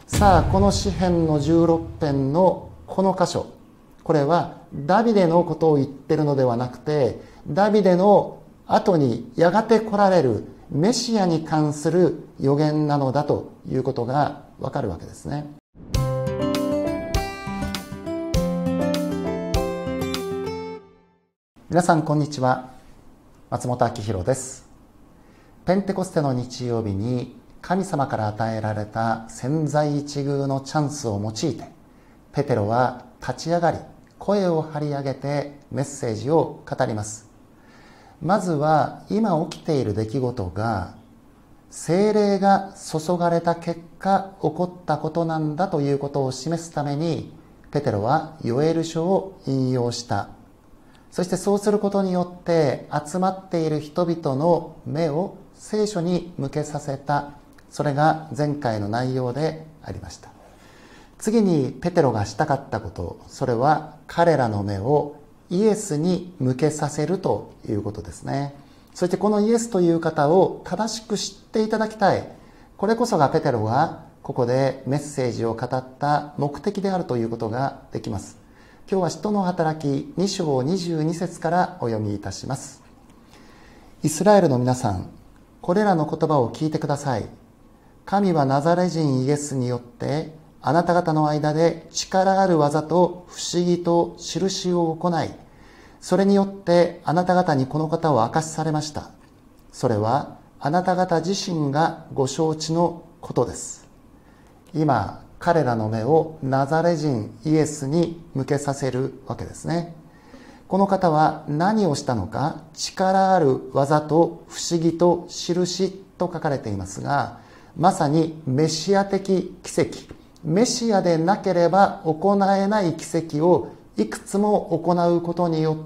さあ、この詩編の16編のこの箇所、これはダビデのことを言ってるのではなくて、ダビデの後にやがて来られるメシアに関する予言なのだということがわかるわけですね。皆さんこんにちは。松本明弘です。ペンテコステの日曜日に神様から与えられた千載一遇のチャンスを用いて、ペテロは立ち上がり、声を張り上げてメッセージを語ります。まずは今起きている出来事が聖霊が注がれた結果起こったことなんだということを示すために、ペテロはヨエル書を引用した。そしてそうすることによって集まっている人々の目を聖書に向けさせた。それが前回の内容でありました。次にペテロがしたかったこと、それは彼らの目をイエスに向けさせるということですね。そしてこのイエスという方を正しく知っていただきたい。これこそがペテロがここでメッセージを語った目的であるということができます。今日は使徒の働き2章22節からお読みいたします。イスラエルの皆さん、これらの言葉を聞いてください。神はナザレ人イエスによってあなた方の間で力ある技と不思議と印を行い、それによってあなた方にこの方を明かしされました。それはあなた方自身がご承知のことです。今、彼らの目をナザレ人イエスに向けさせるわけですね。この方は何をしたのか、力ある技と不思議と印と書かれていますが、まさにメシア的奇跡、メシアでなければ行えない奇跡をいくつも行うことによって、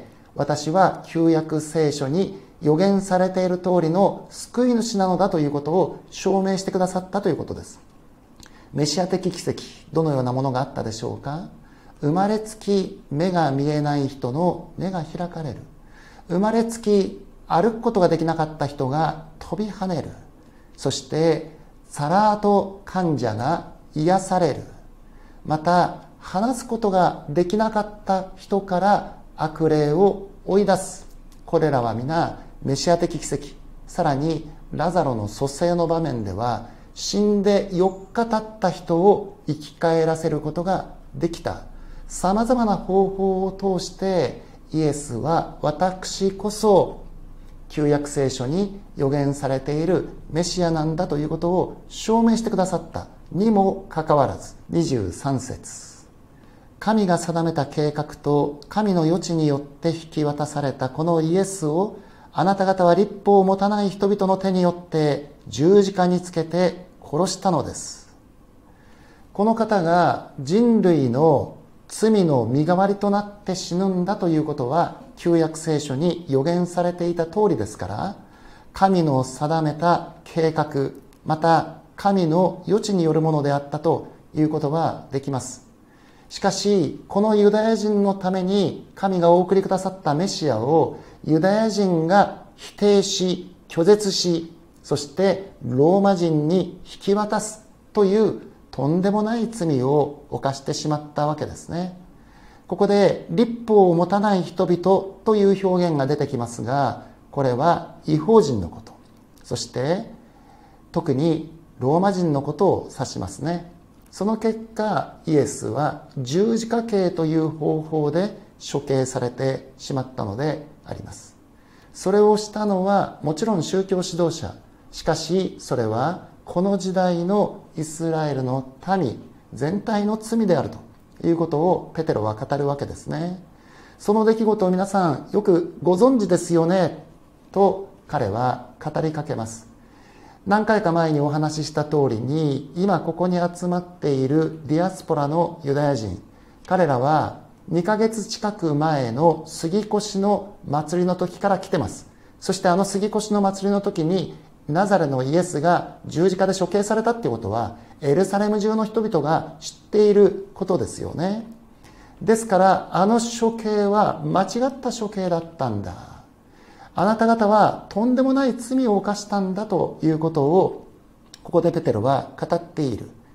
私は旧約聖書に予言されている通りの救い主なのだということを証明してくださったということです。メシア的奇跡、どのようなものがあったでしょうか。生まれつき目が見えない人の目が開かれる。生まれつき歩くことができなかった人が飛び跳ねる。そしてサラート患者が癒される。また話すことができなかった人から悪霊を追い出す。これらは皆メシア的奇跡。さらにラザロの蘇生の場面では、死んで4日経った人を生き返らせることができた。さまざまな方法を通してイエスは私こそ旧約聖書に予言されているメシアなんだということを証明してくださったにもかかわらず、23節、神が定めた計画と神の余地によって引き渡されたこのイエスを、あなた方は律法を持たない人々の手によって十字架につけて殺したのです。この方が人類の罪の身代わりとなって死ぬんだということは旧約聖書に予言されていた通りですから、神の定めた計画、また神の余地によるものであったということはできます。しかしこのユダヤ人のために神がお送りくださったメシアをユダヤ人が否定し拒絶し、そしてローマ人に引き渡すというとんでもない罪を犯してしまったわけですね。ここで律法を持たない人々という表現が出てきますが、これは異邦人のこと、そして特にローマ人のことを指しますね。その結果、イエスは十字架刑という方法で処刑されてしまったのであります。それをしたのはもちろん宗教指導者、しかしそれはこの時代のイスラエルの民全体の罪であるということをペテロは語るわけですね。その出来事を皆さんよくご存知ですよねと彼は語りかけます。何回か前にお話しした通りに、今ここに集まっているディアスポラのユダヤ人、彼らは2ヶ月近く前の杉越の祭りの時から来てます。そしてあの杉越の祭りの時にナザレのイエスが十字架で処刑されたっていうことはエルサレム中の人々が知っていることですよね。ですからあの処刑は間違った処刑だったんだ、あなた方はとんでもない罪を犯したんだということをここでペテロは語っている。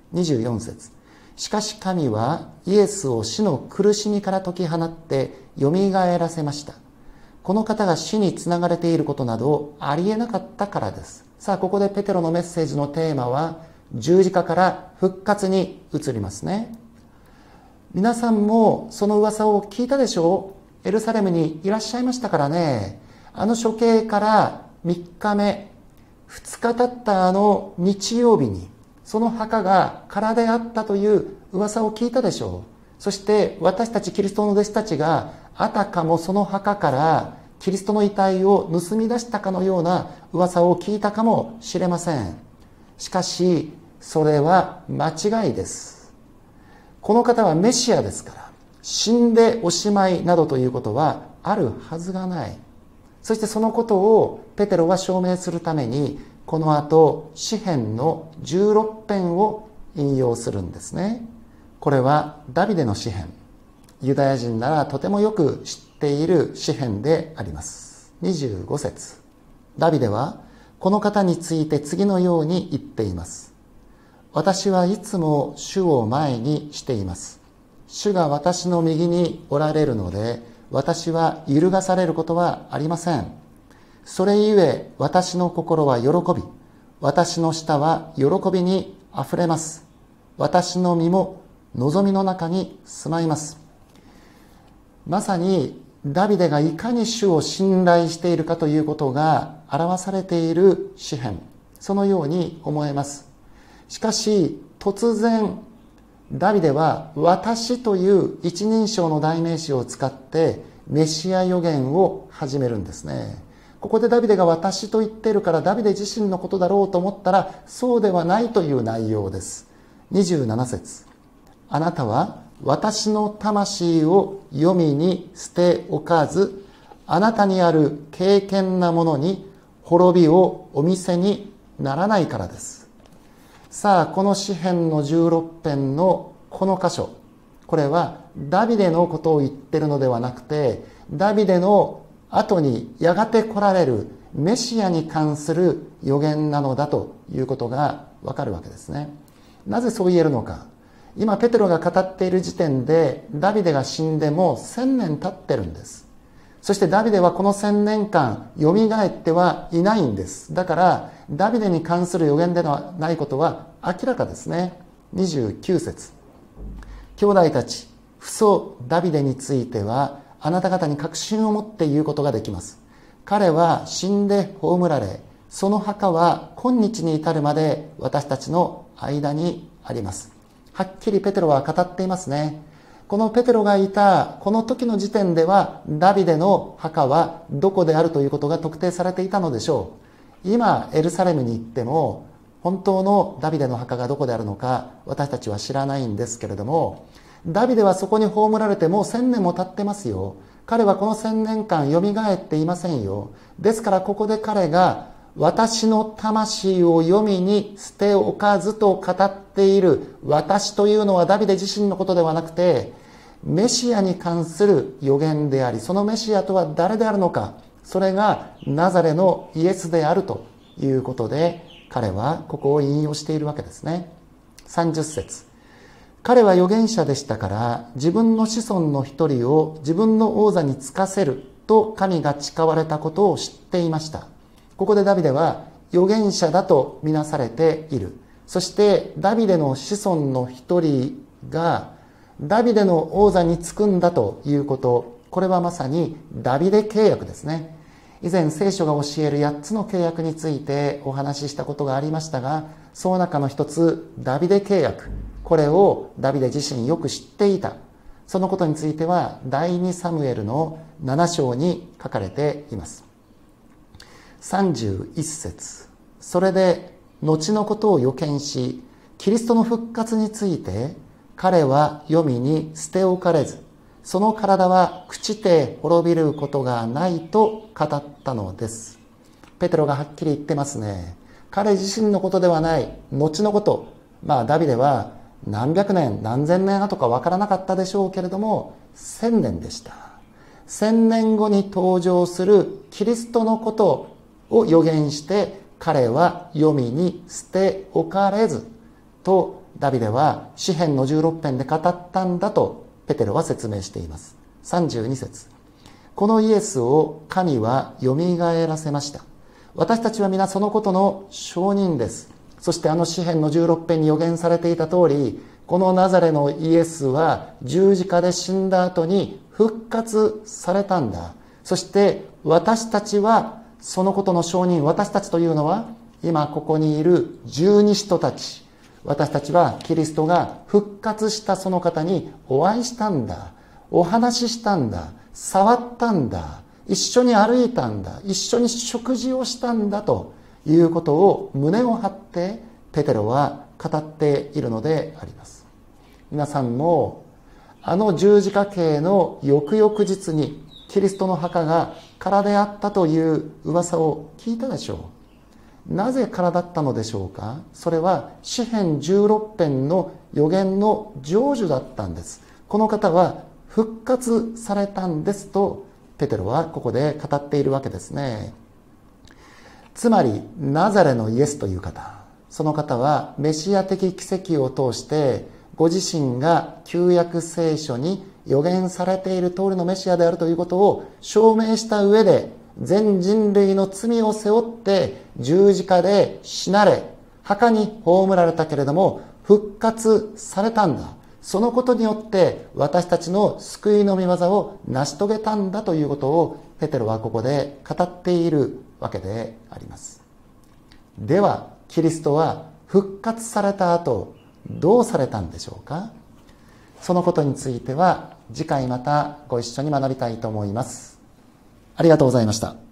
24節。しかし神はイエスを死の苦しみから解き放ってよみがえらせました。この方が死につながれていることなどありえなかったからです。さあ、ここでペテロのメッセージのテーマは十字架から復活に移りますね。皆さんもその噂を聞いたでしょう。エルサレムにいらっしゃいましたからね。あの処刑から3日目、2日経ったあの日曜日にその墓が空であったという噂を聞いたでしょう。そして私たちキリストの弟子たちがあたかもその墓からキリストの遺体を盗み出したかのような噂を聞いたかもしれません。しかしそれは間違いです。この方はメシアですから、死んでおしまいなどということはあるはずがない。そしてそのことをペテロは証明するためにこの後詩編の16編を引用するんですね。これはダビデの詩編、ユダヤ人ならとてもよく知っている詩編であります。25節。ダビデはこの方について次のように言っています。私はいつも主を前にしています。主が私の右におられるので私は揺るがされることはありません。それゆえ私の心は喜び、私の舌は喜びにあふれます。私の身も望みの中に住まいます。まさにダビデがいかに主を信頼しているかということが表されている詩編、そのように思えます。しかし突然ダビデは私という一人称の代名詞を使ってメシア予言を始めるんですね。ここでダビデが私と言っているからダビデ自身のことだろうと思ったらそうではないという内容です。27節。あなたは私の魂を黄泉に捨ておかず、あなたにある敬虔なものに滅びをお見せにならないからです。さあ、この詩編の16編のこの箇所、これはダビデのことを言っているのではなくて、ダビデの後にやがて来られるメシアに関する予言なのだということがわかるわけですね。なぜそう言えるのか。今ペテロが語っている時点でダビデが死んでもう1000年経ってるんです。そしてダビデはこの1000年間よみがえってはいないんです。だからダビデに関する予言ではないことは明らかですね。29節。兄弟たち、父祖ダビデについてはあなた方に確信を持って言うことができます。彼は死んで葬られ、その墓は今日に至るまで私たちの間にあります。はっきりペテロは語っていますね。このペテロがいたこの時の時点ではダビデの墓はどこであるということが特定されていたのでしょう。今エルサレムに行っても本当のダビデの墓がどこであるのか私たちは知らないんですけれども、ダビデはそこに葬られてもう1000年も経ってますよ。彼はこの1000年間よみがえっていませんよ。ですからここで彼が私の魂を黄泉に捨ておかずと語っている私というのはダビデ自身のことではなくてメシアに関する予言であり、そのメシアとは誰であるのか、それがナザレのイエスであるということで彼はここを引用しているわけですね。30節。彼は預言者でしたから自分の子孫の一人を自分の王座に就かせると神が誓われたことを知っていました。ここでダビデは預言者だとみなされている。そしてダビデの子孫の一人がダビデの王座に就くんだということ、これはまさにダビデ契約ですね。以前聖書が教える8つの契約についてお話ししたことがありましたが、その中の一つダビデ契約、これをダビデ自身よく知っていた。そのことについては第2サムエルの7章に書かれています。31節。それで後のことを予見し、キリストの復活について彼は黄泉に捨て置かれず、その体は朽ちて滅びることがないと語ったのです。ペテロがはっきり言ってますね。彼自身のことではない、後のこと。ダビデは何百年何千年後か分からなかったでしょうけれども、1000年でした。1000年後に登場するキリストのことを予言して、彼は黄泉に捨て置かれずとダビデは詩編の16編で語ったんだとペテロは説明しています。32節、このイエスを神はよみがえらせました。私たちは皆そのことの証人です。そして詩編の16編に予言されていた通り、このナザレのイエスは十字架で死んだ後に復活されたんだ。そして私たちはそのことの証人、私たちというのは今ここにいる十二使徒たち、私たちはキリストが復活したその方にお会いしたんだ、お話ししたんだ、触ったんだ、一緒に歩いたんだ、一緒に食事をしたんだということを胸を張ってペテロは語っているのであります。皆さんも十字架刑の翌々日にキリストの墓が空であったという噂を聞いたでしょう。なぜ空だったのでしょうか。それは詩編16編の予言の成就だったんです。この方は復活されたんですとペテロはここで語っているわけですね。つまりナザレのイエスという方、その方はメシア的奇跡を通してご自身が旧約聖書に予言されている通りのメシアであるということを証明した上で、全人類の罪を背負って十字架で死なれ、墓に葬られたけれども復活されたんだ。そのことによって私たちの救いの御業を成し遂げたんだということをペテロはここで語っているわけであります。ではキリストは復活された後どうされたんでしょうか。そのことについては次回またご一緒に学びたいと思います。ありがとうございました。